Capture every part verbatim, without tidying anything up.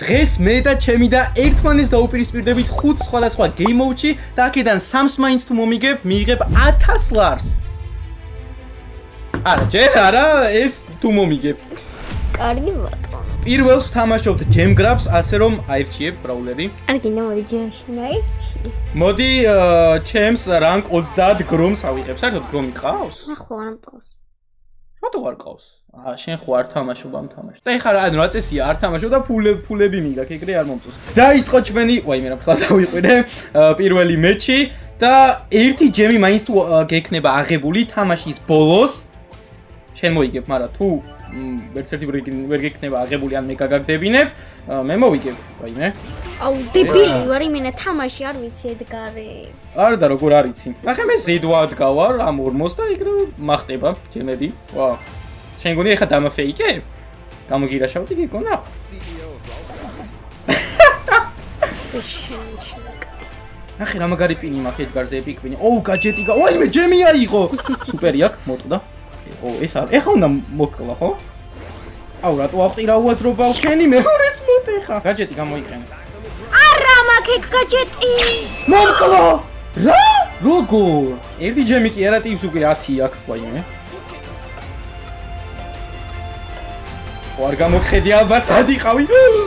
დღეს მე და ჩემი და ერთმანეს დაუპირისპირდებით ხუთ სხვადასხვა game mode-ში და აქედან სამს მაინც თუ მომიგებ, მიიღებ ათას ლარს. არა, ჯერ არა, ეს თუ მომიგებ. კარგი ბატონო. პირველს ვთამაშობთ Gem Grabs, ასე რომ აირჩიებ ბრაულერი. კარგი, მოდი Gem-ში მაირჩი. მოდი, ჩემს rank ოცდაათ გრომს ავიღებ. საერთოდ გრომი ყავს? ახლა არ მყავს. რატო არ ყავს? აა, შენ ხო არ თამაშობ ამ თამაშს. და ეხლა ანუ რა წესია, არ თამაშობ და ფულები მიგაქვს, ეგრე არ მომწონს. დაიწყო ჩვენი, ვაიმე რა ფხლა დავიყვირე, პირველი მეჩი და ერთი ჯემი მაინც თუ გექნება აღებული თამაშის ბოლოს. შენ მოიგებ, მაგრამ თუ ვერც ერთი ვერ გექნება აღებული ან მე გაგაგდებინებ, მე მოვიგებ, ვაიმე. აუ, დებილი ვარ, იმენა თამაში არ ვიცი ედგარი. არა და როგორ არ იცი. ნახე მე ზედვა ადგავარ ამ ორმოს და ეგრე მახტება ჯემები. ვა. შენ გონი ეხა დამაფეიკე? გამოგირაშავდი გიგონა? ნახე რა მაგარი პინი მაქვს ედგარზე ეპიკ პინი. ოუ, გაჯეტი გა. ვაიმე, ჯემი აიღო. სუპერი აქ მოტყდა. ო, ეს არ. ეხა უნდა მოკლა, ხო? აუ, რატო ავყირა უაზრობა შენი მეორეც მოტეხა. გაჯეტი გამოიყენე. არა, მაქვს ეგ გაჯეტი. მომკლა. რა? როგორ? ერთი ჯემი კი არა ტიპს უკვე ათი აქვს, ვაიმე. არ გამოგხედი ალბათ სადიყავი.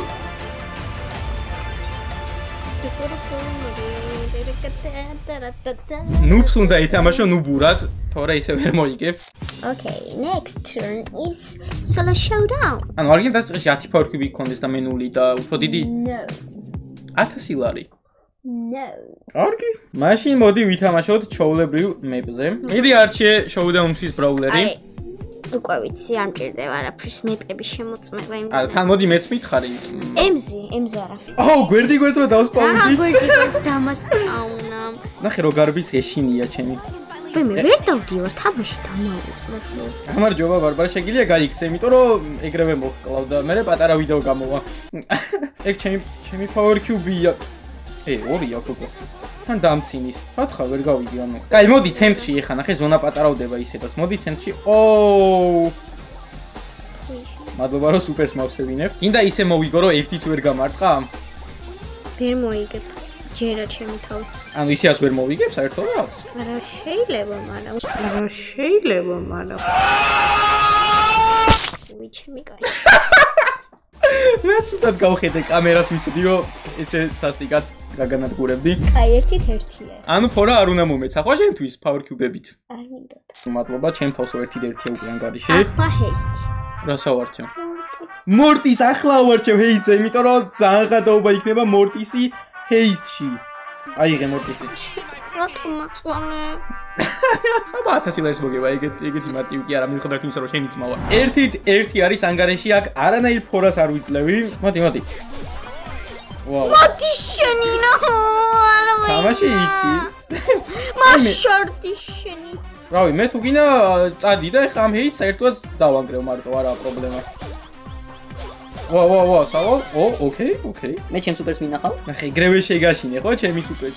ნუბს უნდა ითამაშო ნუბურად, თორე ისე ვერ მოიგებ. Okay, next turn is solo showdown. ანუ არ გინდა წესში ათი power cube იქონდეს და მენული და უფრო დიდი? No. ათასი ლარი. No. კარგი. მაშინ მოდი ვითამაშოთ ჩოვლებრივ მეპზე. მიდი არჩიე showdown-ის ბრაულერი. უკვე ვიცი, არ მჭირდება არაფრის მეპების შემოწმება იმ. არა, თან მოდი მეც მითხარი. ემზი, ემზი არა. აუ, გვერდი გვერდ რო დავსპავნდი. აა, გვერდი გვერდ დამასპაუნა. ნახე რო გარბის ეშინია ჩემი. მე მე ვერ დავდივარ, თამაში დამავიწყო. გამარჯობა ბარბარა, შეგიძლია გაიქცე, იმიტომ რომ ეგრევე მოვკლავ და მე პატარა ვიდეო გამოვა. ეგ ჩემი ჩემი power cube-ია. ე, ორია გოგო. თან დამცინის. სათხარ ვერ გავიდი ანუ. კაი, მოდი ცენტრში ეხა, ნახე ზონა პატარავდება ისედაც. მოდი ცენტრში. ოუ. მადლობა რომ სუპერს მავსებინებ. გინდა ისე მოვიგო რომ ერთიც ვერ გამარტყა? ვერ მოიგებ. ჯერა ჩემი თავს. ანუ ისეაც ვერ მოვიგებ საერთოდ რას? არა შეიძლება, მაგრამ არა შეიძლება, მაგრამ ვიჩემი კაი. მე სულად გავხედე კამერას ვიცოდი რომ ესე სასტიკად გაგანადგურებდი. აი ერთით ერთია. ანუ ფორა არ უნდა მომეცა ხო შენთვის power cube-ებით? არ მინდოდა. მადლობა, ჩემ თავს ერთით ერთია უკვე ანგარიში. ახლა ჰეისტი. რა სავარჩევ? მორტის ახლა ვარჩევ ჰეისზე, იმიტომ რომ ძალიან გადაობა იქნება მორტისი ჰეისტში. აიღე მორტისი. რატომ მოწვანე? აბა ათასი ლარის მოგება, ეგეთ ეგეთი მარტივი კი არა, მიუხედავად იმისა რომ შენი ძმავა. ერთით ერთი არის ანგარიში აქ, არანაირ ფორას არ ვიძლევი. მოდი, მოდი. ვაუ. მოდი შენი ნო. თამაში იცი? მაშორტი შენი. რავი, მე თუ გინდა წადი და ეხლა ამ ჰეისს საერთოდ დავანგრევ მარტო, არა პრობლემა. ვა ვა ვა, სავალ? ო, ოკეი, ოკეი. მე ჩემ სუპერს მინახავ. ნახე, ეგრევე შეგაშინე, ხო, ჩემი სუპერი.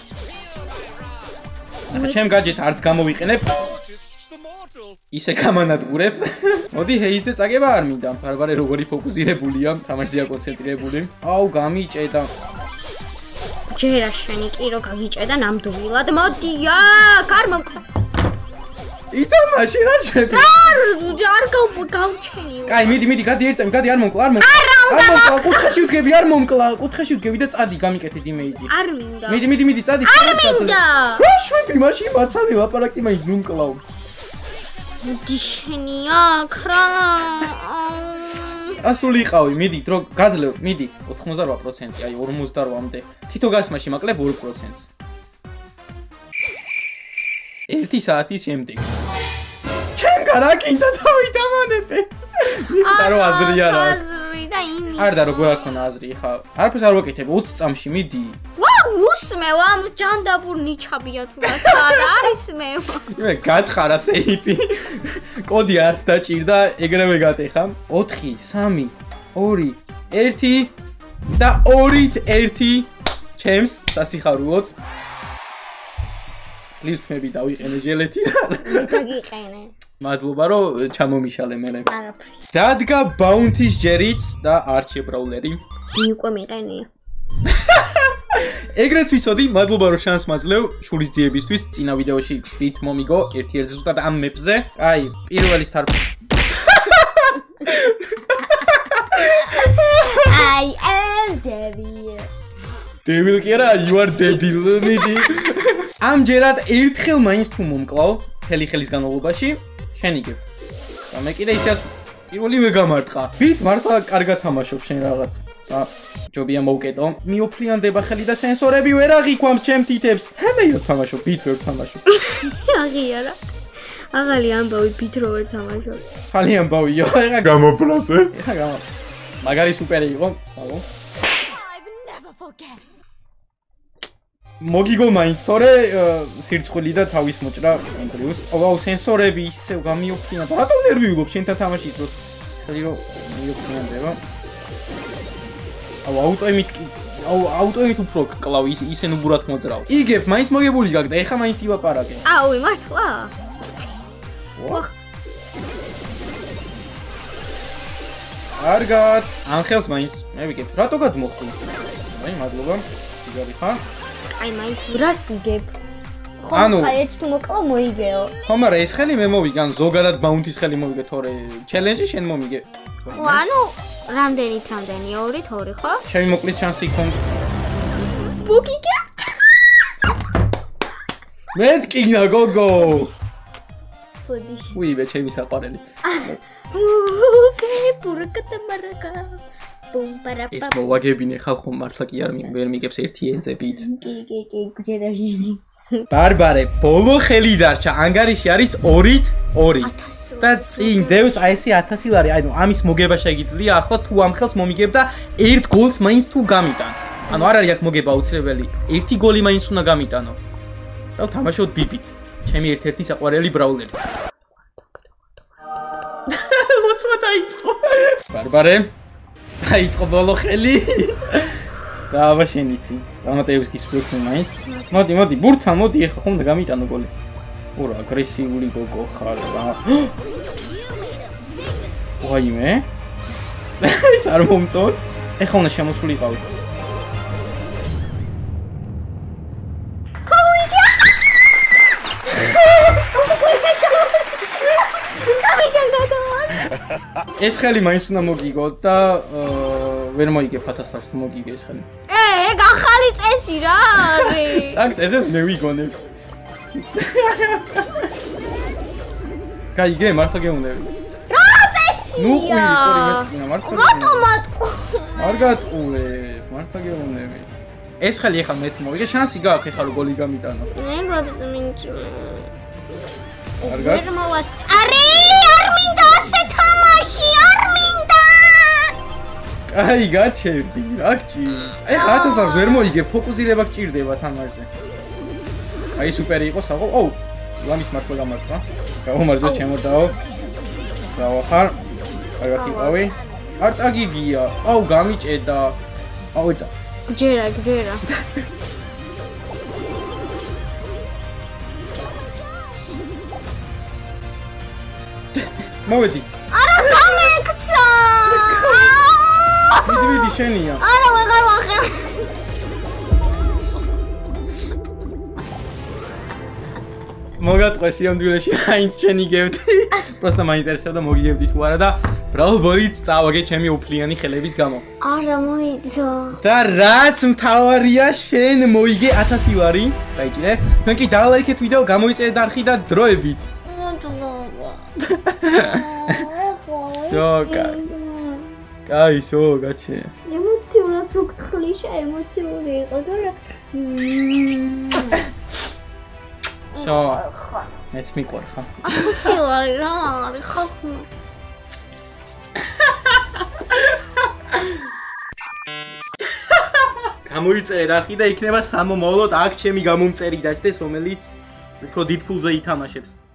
ნახე, ჩემ გაჯეტს არც გამოვიყენებ. ისე გამანადგურებ. მოდი, ჰეისზე წაგება არ მინდა. ბარბარე როგორი ფოკუსირებულია, თამაშზეა კონცენტრირებული. აუ, გამიჭედა. ჯერა შენი კი რო გაგიჭედა ნამდვილად, მოდი აქ, არ მომკლა. ითამაში რა შვები? არ არ გავჩენიო. კაი, მიდი, მიდი, გადი ერთწამი, გადი არ მომკლა, არ მომკლა. არ მომკლა, კუთხეში ვდგები, არ მომკლა, კუთხეში ვდგები და წადი, გამიკეთე იმეიჯი. არ მინდა. მიდი, მიდი, მიდი, წადი. არ მინდა. რა შვები, მაშინ მაცალე ლაპარაკი მაინც მომკლავ. მოდი შენი აქ რა. ასული იყავი, მიდი, დრო გაძლევ, მიდი, ოთხმოცდარვა პროცენტი, აი ორმოცდარვამდე. თითო გასმაში მაკლებ ორ პროცენტს. ერთი საათის შემდეგ. ჩემ რა კიდე თავი დამანებე. მიხდა რომ აზრი არ აქვს. აზრი და იმი. არ და როგორ არ ქონა აზრი, ხა. არაფერს არ ვაკეთებ, ოცი წამში მიდი. ვა, უსმევ ამ ჯანდაბურ ნიჩაბია თუ რა სად არის მე. მე გათხარა სეიფი. კოდი არც დაჭირდა, ეგრევე გატეხა. ოთხი, სამი, ორი, ერთი და ორით ერთი ჩემს სასიხარულოდ. ლიფტები დავიყენე ჟელეთი რა. დაგიყენე. მადლობა რომ ჩამომიშალე მე. არაფრის. დადგა ბაუნთის ჯერიც და არჩი ბრაულერი. ბი უკვე მიყენია. ეგრეც ვიცოდი, მადლობა რომ შანსს მაძლევ შურის ძიებისთვის. წინა ვიდეოში ვით მომიგო ერთი ერთზე ზუსტად ამ მეპზე. აი, პირველი სტარტ. I am devil. Devil კი არა, you are devil. მიდი. ამჯერად ერთხელ მაინც თუ მომკლავ მთელი ხელის განმავლობაში, შენ იგებ. და მე კიდე ისე პირველი ვეგამარტყა. ვით მართლა კარგად თამაშობ შენ რაღაც. და ჯობია მოვკეტო. მიოფლიანდება ხელი და სენსორები ვერ აღიქვამს ჩემ თითებს. ჰემეიო თამაშობ, ვით ვერ თამაშობ. აღიარა. აღალი ამბავი ვით რო ვერ თამაშობ. ხალი ამბავიო, ეხა გამოფრაზე. ეხა გამა. მაგარი სუპერი იყო, სალო. მოგიგო მაინც თორე სირცხვილი და თავის მოჭრა ენდრიუს. აუ სენსორები ისევ გამიოფლიანდა. რატო ნერვიულობ შენთან თამაშის დროს? ხელი რომ მიოფლიანდება. აუ აუტოიმით აუ აუტოიმით უფრო კლავი ისე ნუბურად მოძრავ. იგებ მაინც მოგებული გაგდა, ეხა მაინც ილაპარაკე. აუ მართლა? ვახ. კარგად. ანხელს მაინც მე ვიგებ. რატო გადმოხდი? აი მადლობა. სიგარი ხარ? აი მაინც რას იგებ? ანუ ხაერც თუ მოკლავ მოიგეო. ხო, მაგრამ ეს ხელი მე მოვიგან, ზოგადად ბაუნტის ხელი მოვიგე, თორე ჩელენჯი შენ მომიგე. ხო, ანუ რამდენით რამდენი? ორით ორი, ხო? ჩემი მოკლის შანსი იქონდა. ბუგიგა? მე ტკინა გოგო. ბოდიში. უიბე ჩემი საყვარელი. ოკე, პურაკატა მარაკა. ბუმ პარაპა. ეს მოვაგებინე ხალხო მართლა კი არ ვერ მიგებს ერთი ენწებით. კი, კი, კი, ჯერაჟენი. ბარბარე, ბოლო ხელი დარჩა. ანგარიში არის ორით ორი. და წინ დევს აი ესე ათასი ლარი. ანუ ამის მოგება შეგიძლია ახლა თუ ამ ხელს მომიგებ და ერთ გოლს მაინც თუ გამიტან. ანუ არ არის აქ მოგება აუცილებელი. ერთი გოლი მაინც უნდა გამიტანო. და თამაშობთ ბიბით. ჩემი ერთ-ერთი საყვარელი ბრაულერი. ლოცვა დაიწყო. ბარბარე. დაიწყო ბოლო ხელი. და აბა შენ იცი. წარმატებებს გისურვებ მაინც. მოდი, მოდი, ბურთა, მოდი, ეხლა ხომ და გამიტანო გოლი. ურა, აგრესიული გოგო ხარ რა. ვაიმე. ეს არ მომწონს. ეხლა უნდა შემოსულიყავი. ეს ხელი მაინც უნდა მოგიგო და ვერ მოიგებ ათას თუ მოგიგე ეს ხელი. ე, ეგ ახალი წესი რა არის? წაგ წესებს მე ვიგონებ. გაიგე, მართლა გეუნები. რა წესია? ნუ ყვირი, ყური მეტყვინა, მართლა. რატო მატყუ? არ გატყუე, მართლა გეუნები. ეს ხელი ეხლა მე მოვიგე, შანსი გაქვს ეხლა რომ გოლი გამიტანო. მე გაბზმინჭი. კარგად. ვერ მოვასწარი, არ მინდა ასე თამაში, არ მინდა. აი, გაჩერდი, რა გჭირს. ეხლა ათას ლარს ვერ მოიგე, ფოკუსირება გჭირდება თამაშზე. აი, სუპერი იყო საღო. ოუ, ლამის მართლა გამარტყა. გამომარჯვა ჩემო დაო. ბრავო ხარ. კარგად იყავი. არ წაგიგია. აუ, გამიჭედა. აუ, ეცა. ჯერა, ჯერა. მოვედი. არა, გამეკცა. მიდი, მიდი, შენია. არა, ვეღარ ვახერ. მოგატყვე სიამდვილეში აინც შენ იგებდი. პროსტა მაინტერესებდა მოგიგებდი თუ არა და ბრალ ბოლიც წავაგე ჩემი უფლიანი ხელების გამო. არა მოიძო. და რაც მთავარია შენ მოიგე ათასი ლარი. დაიჭირე. თქვენ კი დალაიქეთ ვიდეო, გამოიწერეთ არხი და დროებით. შოკა. კაი, შო, გაჩე. ემოციურად რო გთხრი, ემოციური იყო და რა. შო. მეც მიყვარ ხა. ათასი რა არის ხალხო. გამოიწერეთ არხი და იქნება სამომავლოდ აქ ჩემი გამომწერი დაჭდეს, რომელიც უფრო დიდ ფულზე ითამაშებს.